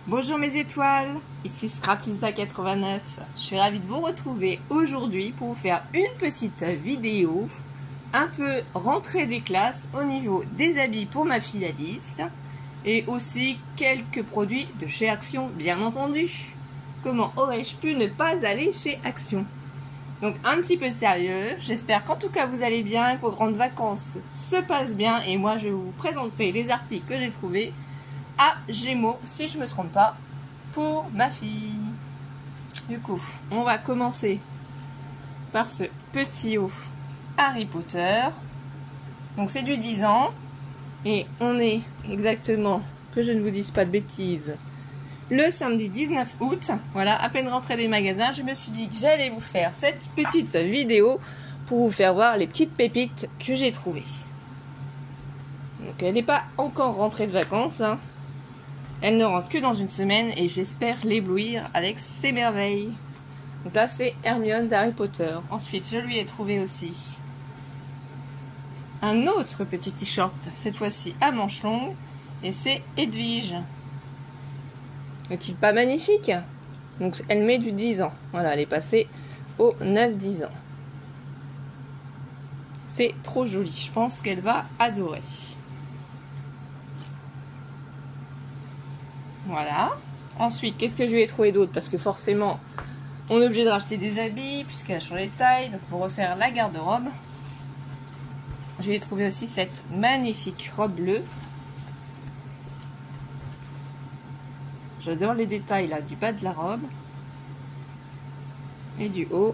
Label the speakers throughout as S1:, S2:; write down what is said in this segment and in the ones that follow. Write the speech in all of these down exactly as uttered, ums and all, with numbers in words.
S1: Bonjour mes étoiles, ici Scraplisa quatre-vingt-neuf. Je suis ravie de vous retrouver aujourd'hui pour vous faire une petite vidéo un peu rentrée des classes au niveau des habits pour ma fille Alice et aussi quelques produits de chez Action, bien entendu. Comment aurais-je pu ne pas aller chez Action? Donc un petit peu de sérieux, j'espère qu'en tout cas vous allez bien, que vos grandes vacances se passent bien et moi je vais vous présenter les articles que j'ai trouvés à Gémeaux, si je me trompe pas, pour ma fille. Du coup, on va commencer par ce petit haut Harry Potter. Donc c'est du dix ans et on est exactement, que je ne vous dise pas de bêtises, le samedi dix-neuf août. Voilà, à peine rentrée des magasins, je me suis dit que j'allais vous faire cette petite vidéo pour vous faire voir les petites pépites que j'ai trouvées. Donc elle n'est pas encore rentrée de vacances, hein. Elle ne rentre que dans une semaine et j'espère l'éblouir avec ses merveilles. Donc là c'est Hermione d'Harry Potter. Ensuite je lui ai trouvé aussi un autre petit t-shirt, cette fois-ci à manches longues, et c'est Edwige. N'est-il pas magnifique? Donc elle met du dix ans. Voilà, elle est passée au neuf dix ans. C'est trop joli, je pense qu'elle va adorer. Voilà. Ensuite, qu'est-ce que je lui ai trouvé d'autre? Parce que forcément, on est obligé de racheter des habits puisqu'elle a changé de taille. Donc pour refaire la garde-robe, je lui ai trouvé aussi cette magnifique robe bleue. J'adore les détails là du bas de la robe et du haut.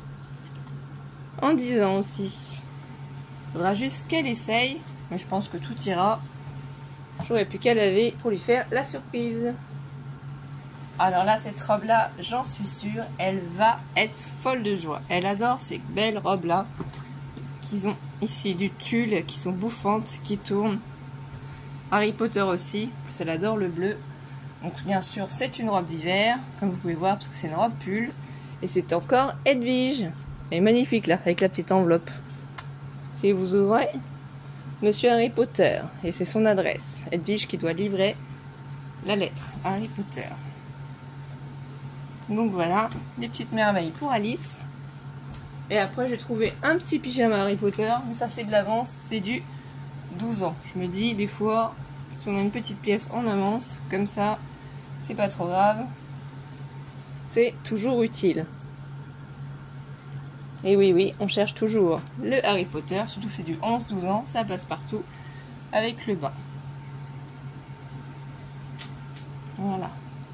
S1: En dix ans aussi. Il faudra juste qu'elle essaye, mais je pense que tout ira. J'aurais pu qu'à laver pour lui faire la surprise. Alors là, cette robe-là, j'en suis sûre, elle va être folle de joie. Elle adore ces belles robes-là, qu'ils ont ici du tulle, qui sont bouffantes, qui tournent. Harry Potter aussi, en plus elle adore le bleu. Donc bien sûr, c'est une robe d'hiver, comme vous pouvez voir, parce que c'est une robe pull. Et c'est encore Edwige. Elle est magnifique là, avec la petite enveloppe. Si vous ouvrez... Monsieur Harry Potter, et c'est son adresse. Edwige qui doit livrer la lettre à Harry Potter. Donc voilà, des petites merveilles pour Alice. Et après j'ai trouvé un petit pyjama Harry Potter, mais ça c'est de l'avance, c'est du douze ans. Je me dis des fois, si on a une petite pièce en avance, comme ça, c'est pas trop grave. C'est toujours utile. Et oui, oui, on cherche toujours le Harry Potter, surtout que c'est du onze douze ans, ça passe partout avec le bas. Voilà.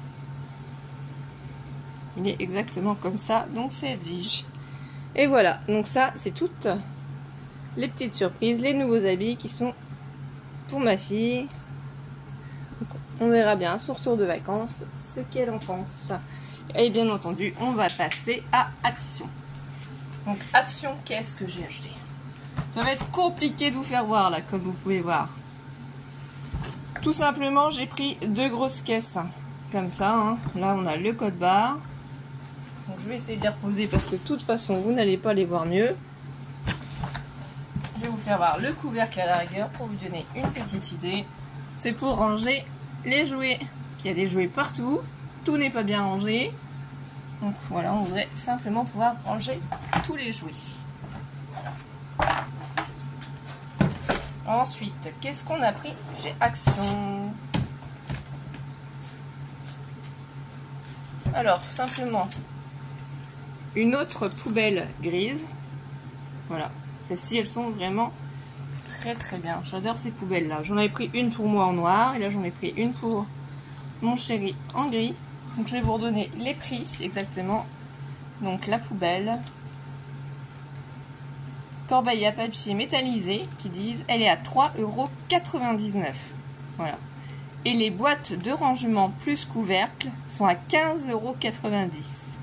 S1: Il est exactement comme ça, donc c'est Edwige. Et voilà, donc ça, c'est toutes les petites surprises, les nouveaux habits qui sont pour ma fille. Donc, on verra bien, sur retour de vacances, ce qu'elle en pense. Et bien entendu, on va passer à Action. Donc Action, qu'est-ce que j'ai acheté? Ça va être compliqué de vous faire voir là, comme vous pouvez voir. Tout simplement, j'ai pris deux grosses caisses, comme ça. Hein. Là, on a le code barre. Donc je vais essayer de les reposer parce que de toute façon, vous n'allez pas les voir mieux. Je vais vous faire voir le couvercle à la rigueur pour vous donner une petite idée. C'est pour ranger les jouets. Parce qu'il y a des jouets partout. Tout n'est pas bien rangé. Donc voilà, on voudrait simplement pouvoir ranger tous les jouets. Ensuite, qu'est-ce qu'on a pris chez Action? Alors, tout simplement, une autre poubelle grise. Voilà, celles-ci, elles sont vraiment très très bien. J'adore ces poubelles-là. J'en avais pris une pour moi en noir, et là j'en ai pris une pour mon chéri en gris. Donc je vais vous redonner les prix exactement. Donc la poubelle, corbeille à papier métallisée qui disent elle est à trois euros quatre-vingt-dix-neuf. Voilà. Et les boîtes de rangement plus couvercle sont à quinze euros quatre-vingt-dix.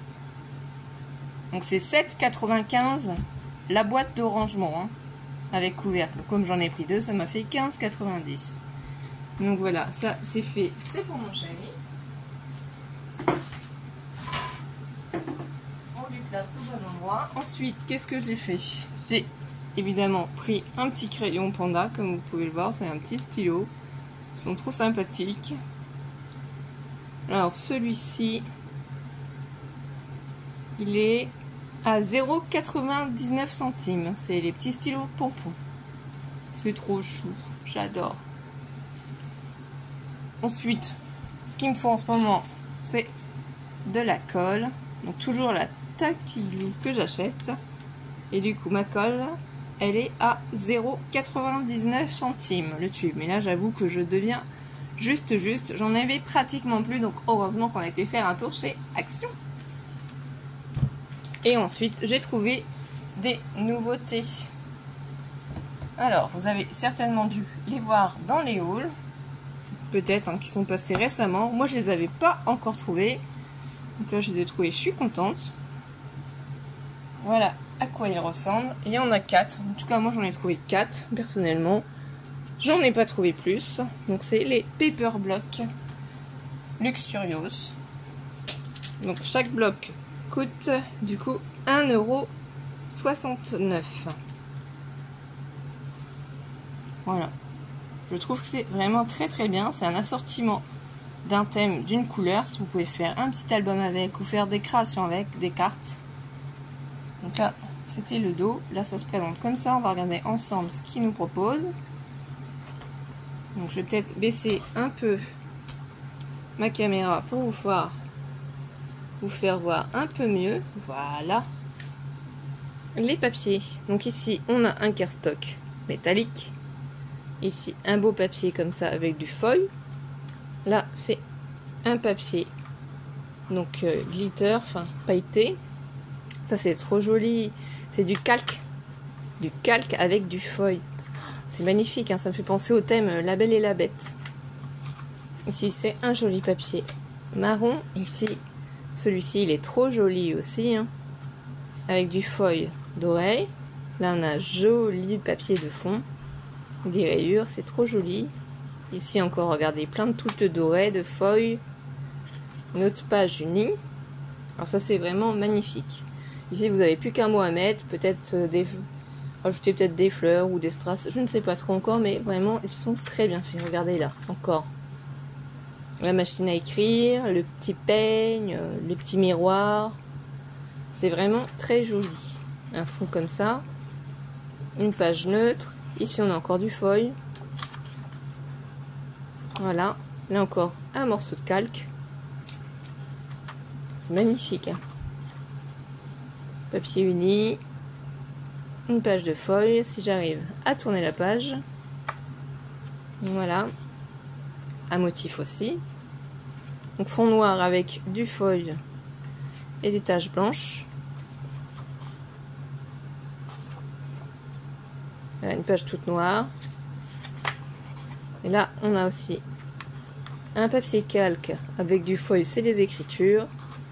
S1: Donc c'est sept euros quatre-vingt-quinze la boîte de rangement hein, avec couvercle. Comme j'en ai pris deux, ça m'a fait quinze euros quatre-vingt-dix. Donc voilà, ça c'est fait, c'est pour mon chéri. Place au bon endroit. Ensuite, qu'est-ce que j'ai fait? J'ai évidemment pris un petit crayon panda, comme vous pouvez le voir, c'est un petit stylo. Ils sont trop sympathiques. Alors celui-ci, il est à zéro virgule quatre-vingt-dix-neuf centimes. C'est les petits stylos pompons. C'est trop chou, j'adore. Ensuite, ce qu'il me faut en ce moment, c'est de la colle. Donc toujours la Takilou que j'achète. Et du coup, ma colle, elle est à zéro virgule quatre-vingt-dix-neuf centimes le tube. Mais là, j'avoue que je deviens juste juste. J'en avais pratiquement plus, donc heureusement qu'on a été faire un tour chez Action. Et ensuite, j'ai trouvé des nouveautés. Alors, vous avez certainement dû les voir dans les hauls. Peut-être hein, qui sont passés récemment. Moi, je les avais pas encore trouvés. Donc là, je les ai trouvés, je suis contente. Voilà à quoi ils ressemblent. Il y en a quatre. En tout cas, moi, j'en ai trouvé quatre, personnellement. J'en ai pas trouvé plus. Donc, c'est les Paper Block Luxurious. Donc, chaque bloc coûte, du coup, un euro soixante-neuf. Voilà. Je trouve que c'est vraiment très très bien. C'est un assortiment d'un thème, d'une couleur. Si vous pouvez faire un petit album avec ou faire des créations avec, des cartes. Donc là, c'était le dos. Là, ça se présente comme ça. On va regarder ensemble ce qu'il nous propose. Donc, je vais peut-être baisser un peu ma caméra pour vous voir, vous faire voir un peu mieux. Voilà. Les papiers. Donc ici, on a un cardstock métallique. Ici, un beau papier comme ça avec du foil. Là, c'est un papier donc euh, glitter, enfin pailleté. Ça, c'est trop joli. C'est du calque. Du calque avec du foil. C'est magnifique, hein, ça me fait penser au thème La Belle et la Bête. Ici, c'est un joli papier marron. Ici, celui-ci, il est trop joli aussi, hein, avec du foil doré. Là, on a un joli papier de fond. Des rayures, c'est trop joli. Ici encore, regardez, plein de touches de doré, de foil. Une autre page unie. Alors ça, c'est vraiment magnifique. Ici, vous n'avez plus qu'un mot à mettre. Peut-être des... rajouter peut-être des fleurs ou des strass. Je ne sais pas trop encore, mais vraiment, ils sont très bien faits. Regardez là, encore. La machine à écrire, le petit peigne, le petit miroir. C'est vraiment très joli. Un fond comme ça. Une page neutre. Ici, on a encore du foil. Voilà. Là encore, un morceau de calque. C'est magnifique. Hein. Papier uni. Une page de foil. Si j'arrive à tourner la page. Voilà. Un motif aussi. Donc, fond noir avec du foil et des taches blanches. Une page toute noire. Et là, on a aussi un papier calque avec du foil, c'est les écritures.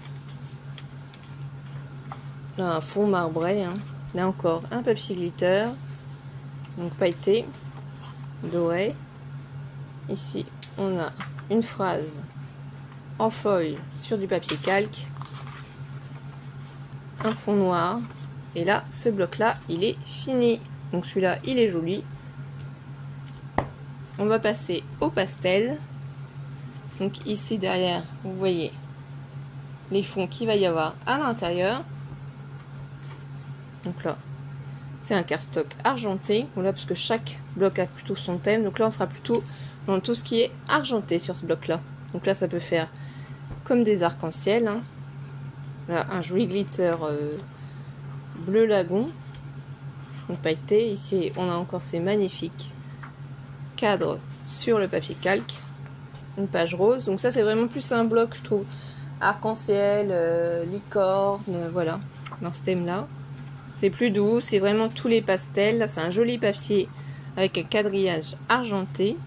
S1: Là, un fond marbré. Hein. Là encore, un papier glitter. Donc pailleté, doré. Ici, on a une phrase en foil sur du papier calque. Un fond noir. Et là, ce bloc-là, il est fini. Donc celui-là, il est joli. On va passer au pastel. Donc ici derrière, vous voyez les fonds qu'il va y avoir à l'intérieur. Donc là, c'est un cardstock argenté. Voilà, parce que chaque bloc a plutôt son thème. Donc là, on sera plutôt dans tout ce qui est argenté sur ce bloc-là. Donc là, ça peut faire comme des arcs-en-ciel. Hein. Là, un joli glitter euh, bleu lagon. Donc pailleté. Ici, on a encore ces magnifiques cadres sur le papier calque. Une page rose. Donc ça, c'est vraiment plus un bloc, je trouve, arc-en-ciel, euh, licorne, euh, voilà, dans ce thème-là. C'est plus doux, c'est vraiment tous les pastels. Là, c'est un joli papier avec un quadrillage argenté.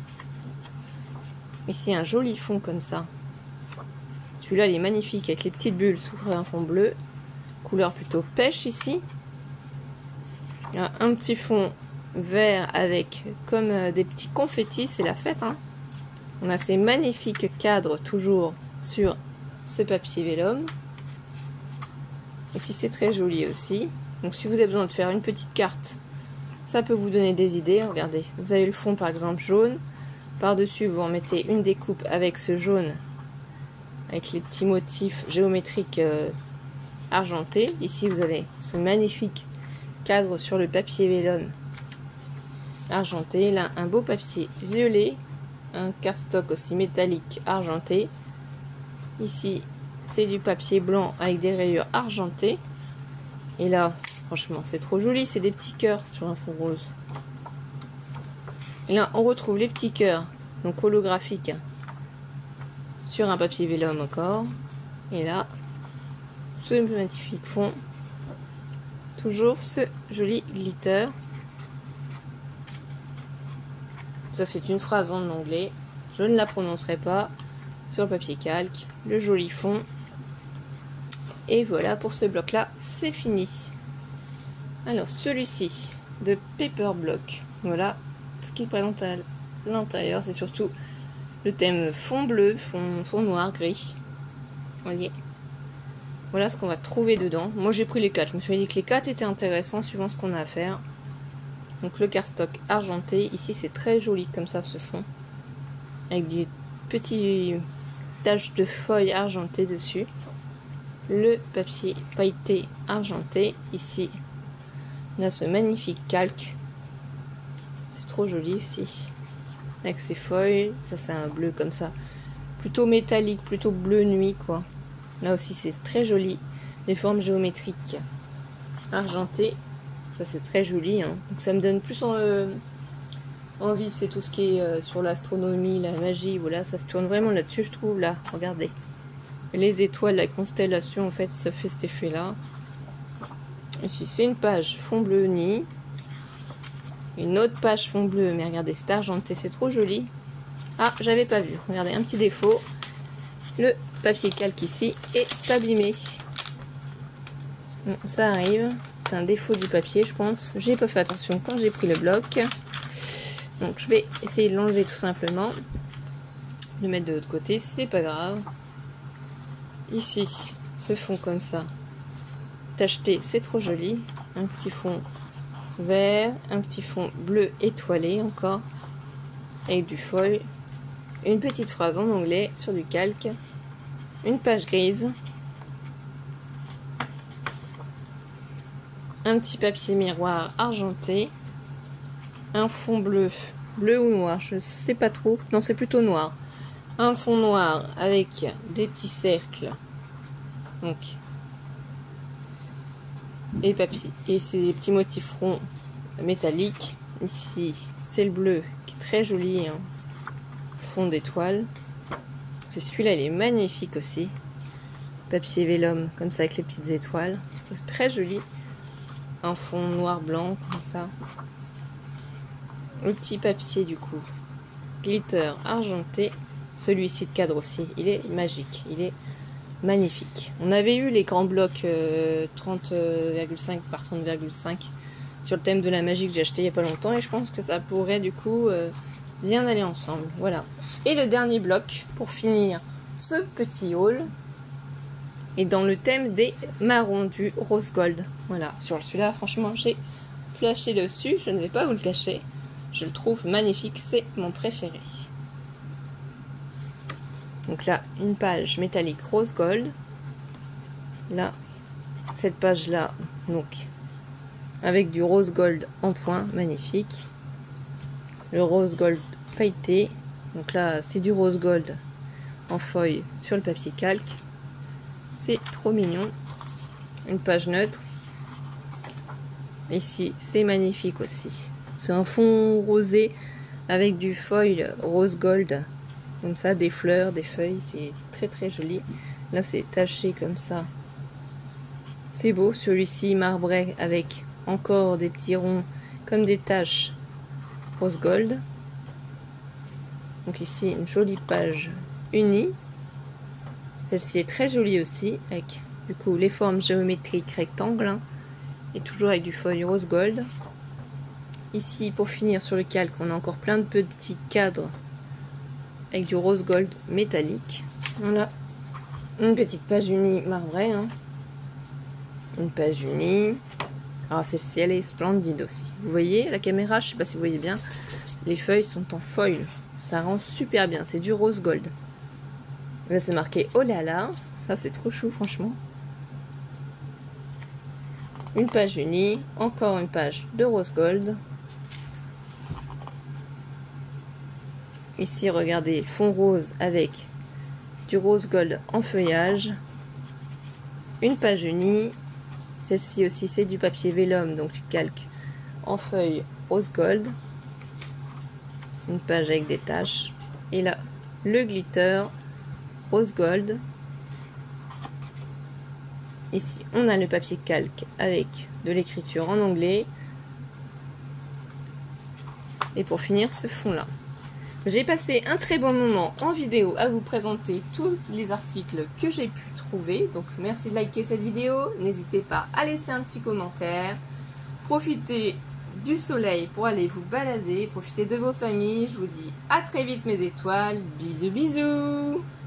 S1: Ici, un joli fond comme ça. Celui-là, il est magnifique avec les petites bulles sur un fond bleu. Couleur plutôt pêche ici. Il y a un petit fond vert avec comme euh, des petits confettis, c'est la fête. Hein. On a ces magnifiques cadres toujours sur ce papier vélum. Ici, c'est très joli aussi. Donc, si vous avez besoin de faire une petite carte, ça peut vous donner des idées. Regardez, vous avez le fond par exemple jaune. Par-dessus, vous en mettez une découpe avec ce jaune avec les petits motifs géométriques euh, argentés. Ici, vous avez ce magnifique cadre sur le papier vélum argenté. Là, un beau papier violet, un cardstock aussi métallique argenté. Ici, c'est du papier blanc avec des rayures argentées. Et là, franchement, c'est trop joli. C'est des petits cœurs sur un fond rose. Et là, on retrouve les petits cœurs, donc holographiques, sur un papier vélum encore. Et là, ce magnifique fond. Toujours ce joli glitter. Ça, c'est une phrase en anglais. Je ne la prononcerai pas. Sur le papier calque, le joli fond. Et voilà, pour ce bloc-là, c'est fini. Alors, celui-ci, de Paper Block. Voilà, ce qui présente à l'intérieur, c'est surtout le thème fond bleu, fond, fond noir, gris. Voyez. Voilà ce qu'on va trouver dedans. Moi, j'ai pris les quatre. Je me suis dit que les quatre étaient intéressants suivant ce qu'on a à faire. Donc, le cardstock argenté. Ici, c'est très joli comme ça, ce fond. Avec du petit taches de feuilles argentées dessus. Le papier pailleté argenté. Ici, on a ce magnifique calque. C'est trop joli aussi. Avec ses feuilles. Ça, c'est un bleu comme ça. Plutôt métallique, plutôt bleu nuit, quoi. Là aussi, c'est très joli. Les formes géométriques argentées. Ça, c'est très joli. Hein. Donc, ça me donne plus en, euh, envie. C'est tout ce qui est euh, sur l'astronomie, la magie. Voilà, ça se tourne vraiment là-dessus, je trouve. Là, regardez. Les étoiles, la constellation, en fait, ça fait cet effet-là. Ici, c'est une page fond bleu uni. Une autre page fond bleu. Mais regardez, c'est argenté. C'est trop joli. Ah, j'avais pas vu. Regardez, un petit défaut. Le papier calque ici est abîmé. Bon, ça arrive. C'est un défaut du papier, je pense. J'ai pas fait attention quand j'ai pris le bloc. Donc, je vais essayer de l'enlever tout simplement. Le mettre de l'autre côté, c'est pas grave. Ici, ce fond comme ça. Tacheté, c'est trop joli. Un petit fond vert, un petit fond bleu étoilé encore. Avec du foil. Une petite phrase en anglais sur du calque. Une page grise. Un petit papier miroir argenté. Un fond bleu. Bleu ou noir, je sais pas trop. Non, c'est plutôt noir. Un fond noir avec des petits cercles. Donc. Et papier. Et ces petits motifs ronds métalliques. Ici, c'est le bleu qui est très joli. Hein. Fond d'étoile. C'est celui-là, il est magnifique aussi. Papier vélum, comme ça, avec les petites étoiles. C'est très joli. Un fond noir-blanc, comme ça. Le petit papier, du coup. Glitter argenté. Celui-ci de cadre aussi. Il est magique. Il est magnifique. On avait eu les grands blocs euh, trente virgule cinq par trente virgule cinq sur le thème de la magie que j'ai acheté il n'y a pas longtemps. Et je pense que ça pourrait, du coup, euh, bien aller ensemble. Voilà. Et le dernier bloc, pour finir ce petit haul, est dans le thème des marrons du rose gold. Voilà, sur celui-là, franchement, j'ai flashé dessus, je ne vais pas vous le cacher. Je le trouve magnifique, c'est mon préféré. Donc là, une page métallique rose gold. Là, cette page-là, donc, avec du rose gold en point, magnifique. Le rose gold pailleté. Donc là, c'est du rose gold en feuille sur le papier calque. C'est trop mignon. Une page neutre. Ici, c'est magnifique aussi. C'est un fond rosé avec du foil rose gold. Comme ça, des fleurs, des feuilles. C'est très très joli. Là, c'est taché comme ça. C'est beau. Celui-ci marbré avec encore des petits ronds comme des taches rose gold. Donc ici, une jolie page unie. Celle-ci est très jolie aussi, avec du coup les formes géométriques rectangles. Hein, et toujours avec du foil rose gold. Ici, pour finir sur le calque, on a encore plein de petits cadres avec du rose gold métallique. Voilà. Une petite page unie marbrée. Hein. Une page unie. Alors celle-ci, elle est splendide aussi. Vous voyez, la caméra, je ne sais pas si vous voyez bien, les feuilles sont en foil. Ça rend super bien, c'est du rose gold. Là c'est marqué oh là là, ça c'est trop chou franchement. Une page unie, encore une page de rose gold. Ici regardez, fond rose avec du rose gold en feuillage. Une page unie, celle-ci aussi c'est du papier vélum, donc du calque en feuille rose gold. Une page avec des taches. Et là, le glitter rose gold. Ici, on a le papier calque avec de l'écriture en anglais. Et pour finir, ce fond-là. J'ai passé un très bon moment en vidéo à vous présenter tous les articles que j'ai pu trouver. Donc, merci de liker cette vidéo. N'hésitez pas à laisser un petit commentaire. Profitez du soleil pour aller vous balader. Profitez de vos familles. Je vous dis à très vite mes étoiles. Bisous bisous.